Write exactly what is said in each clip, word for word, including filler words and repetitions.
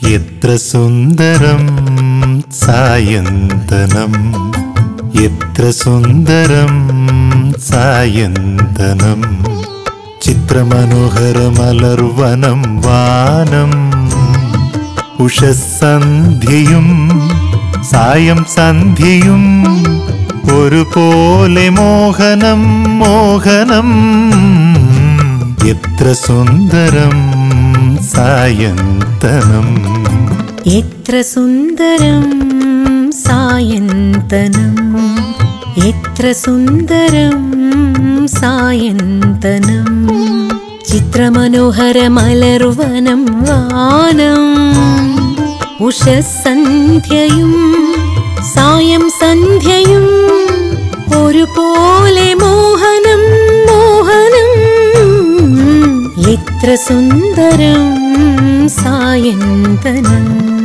എത്ര സുന്ദരം സായന്തനം, എത്ര സുന്ദരം സായന്തനം. ചിത്രമനോഹരമലർവനം വാനം, ഉഷസന്ധ്യയും സായം സന്ധ്യയും ഒരുപോലെ മോഹനം മോഹനം. എത്ര സുന്ദരം സായന്തനം, എത്ര സുന്ദരം സായന്തനം, എത്ര സുന്ദരം സായന്തനം. ചിത്രമനോഹരമലർവനം വാനം, ഉഷസന്ധ്യയും സായം സന്ധ്യയും ഒരുപോലെ മോഹനം മോഹനം. എത്ര സുന്ദരം സായന്തനം.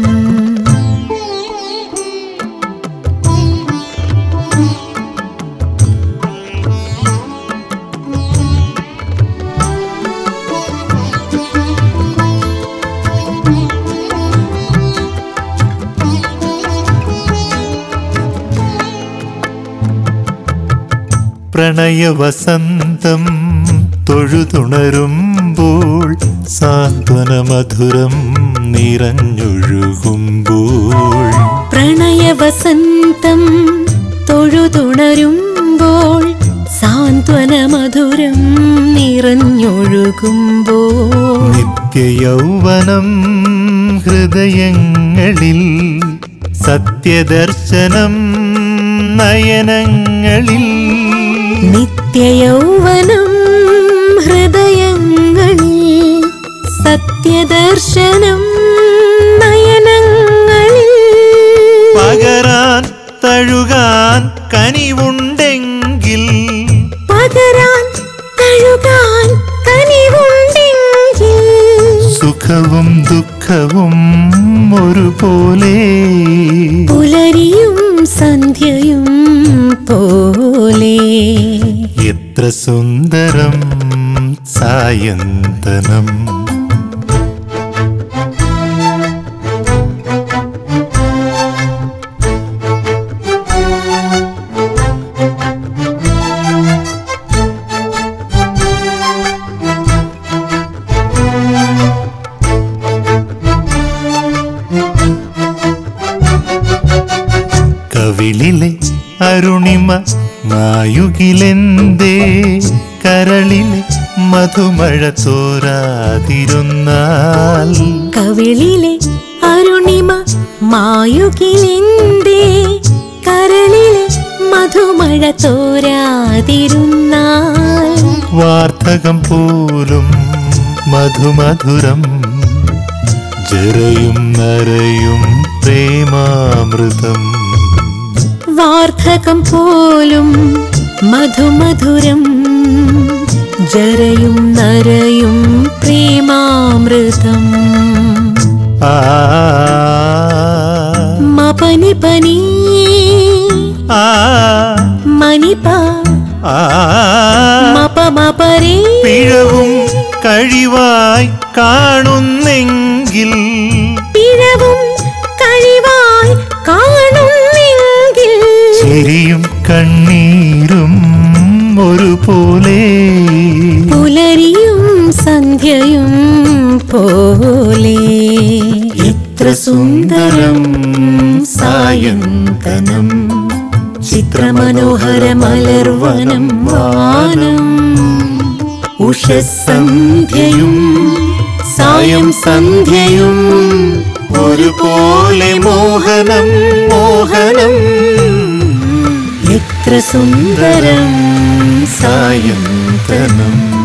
പ്രണയവസന്തം തൊഴുതുണരുമ്പോൾ സാന്ത്വനമധുരം നിറഞ്ഞൊഴുകുമ്പോൾ. പ്രണയവസന്തം തൊഴുതുണരുമ്പോൾ സാന്ത്വനമധുരം നിറഞ്ഞൊഴുകുമ്പോൾ. നിത്യയൗവനം ഹൃദയങ്ങളിൽ, സത്യദർശനം നയനങ്ങളിൽ. നിത്യയൗവനം ഹൃദയങ്ങളിൽ, സത്യദർശനം നയനങ്ങളിൽ. പകരാൻ തഴുകാൻ കനിവുണ്ടെങ്കിൽ, പകരാൻ തഴുകാൻ കനിവുണ്ടെങ്കിൽ. സുഖവും ദുഃഖവും ഒരുപോലെ, പുലരിയും സന്ധ്യയും പോലെ. എത്ര സുന്ദരം സായന്തനം, കവിളിലെ അരുണിമ മായുകിലെന്തേ കരളിലെ മധുമഴ തോരാതിരുന്നാൽ. കവിളിലെ അരുണിമ മായുകിലെന്തേ കരളിലെ മധുമഴ തോരാതിരുന്നാൽ. വാർദ്ധകം പോലും മധുമധുരം, ജരയും നരയും പ്രേമാമൃതം. വാർദ്ധകം പോലും മധുമധുരം, ജരയും നരയും പ്രേമാമൃതം. ആ മപനി പനി ആ മനിപ ആ മപ മപരേ. പിഴവും കഴിവായി കാണുന്നെങ്കിൽ, പിഴവും കഴിവായി കാണുന്നെങ്കിൽ. ചിരിയും കണ്ണീരും ഒരുപോലെ, പുലരിയും സന്ധ്യയും പോലെ. എത്ര സുന്ദരം സായന്തനം, ചിത്രമനോഹരമലർവനം വാനം, ഉഷസന്ധ്യയും സായം സന്ധ്യയും ഒരുപോലെ മോഹനം മോഹനം. എത്ര സുന്ദരം സായന്തനം.